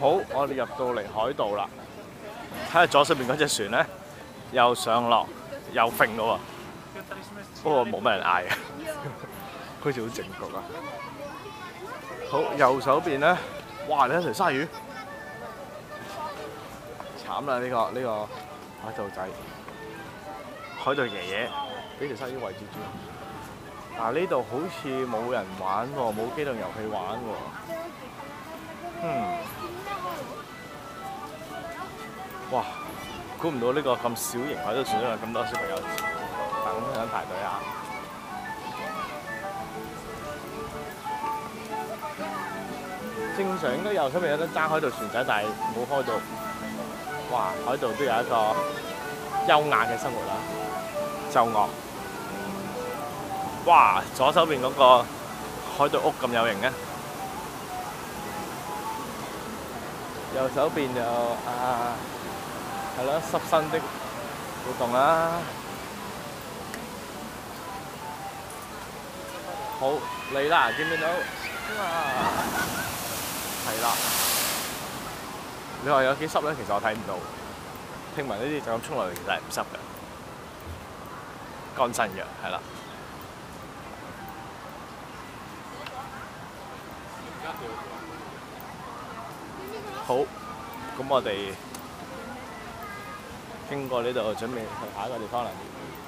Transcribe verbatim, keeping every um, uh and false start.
好，我哋入到嚟海盜啦，睇下左手邊嗰隻船咧，又上落又揈咯喎，不過冇乜人嗌嘅，好似好靜局啊！好，右手邊咧，哇！你一條鯊魚，慘啦！呢、呢個呢、呢個海盜仔，海盜爺爺俾條鯊魚圍住住。但係呢度好似冇人玩喎，冇機動遊戲玩喎。嗯，哇！估唔到呢個咁小型海盜船都有咁多小朋友等緊排隊啊！正常應該右手邊有得爭海盜船仔，但係冇開到。哇！海盜都有一個優雅嘅生活啦，奏樂。哇！左手邊嗰個海盜屋咁有型嘅，右手邊就啊係咯濕身的活動啦。好嚟啦，見唔見到？哇！係啦，你話有幾濕咧？其實我睇唔到。聽聞呢啲就咁沖落嚟，其實係唔濕嘅，乾身嘅，係啦。好，咁我哋經過呢度，準備去下一個地方啦。